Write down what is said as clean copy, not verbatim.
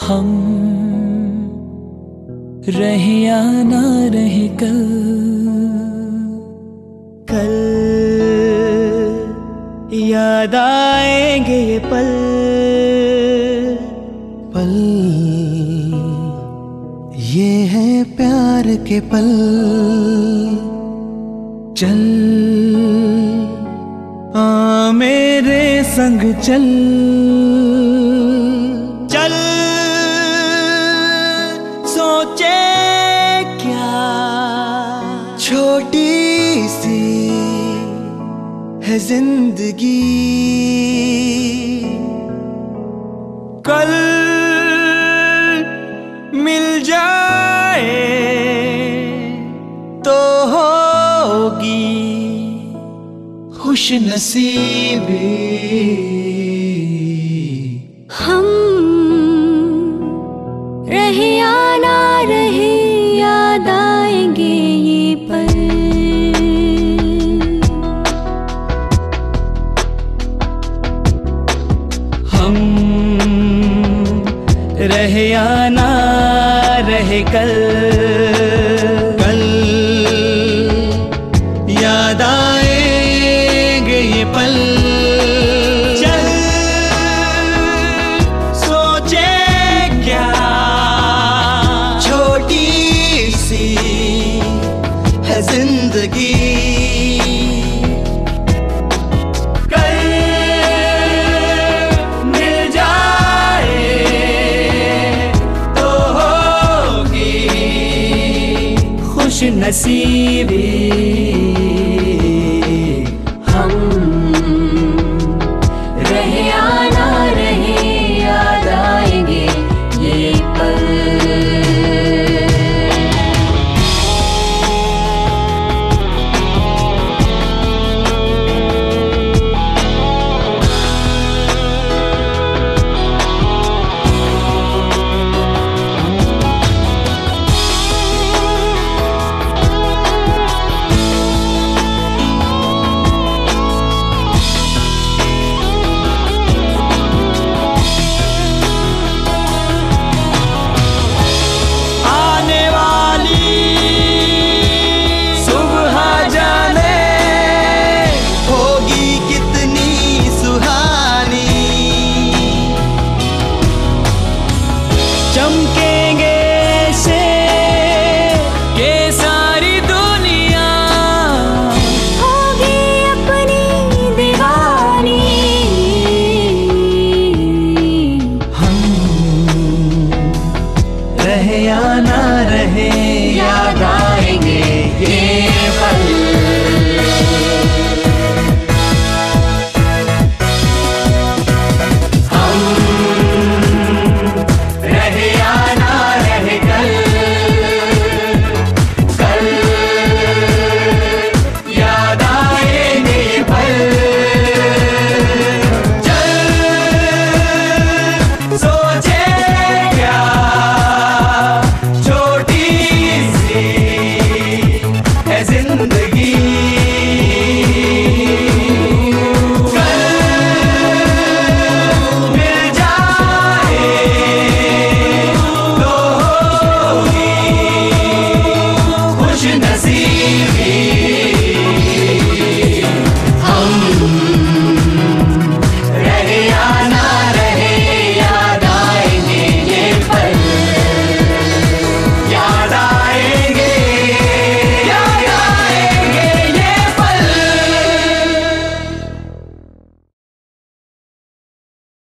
हम रहे या ना रहे कल, कल याद आएंगे ये पल, पल ये है प्यार के पल। चल आ मेरे संग चल, चल सोचे क्या छोटी सी है जिंदगी, कल मिल जाए तो होगी खुश नसीबी। हम रहे या ना रहे याद आएंगे ये पल, हम रहे या ना रहे कल, कल याद आएंगे ये पल। चल सोचे क्या छोटी सी है जिंदगी, कल मिल जाए तो होगी खुश नसीबी। हम रहे या ना रहे याद आएंगे ये पल। चमकेंगे से के सारी दुनिया होगी अपनी दीवानी। हम रहे या ना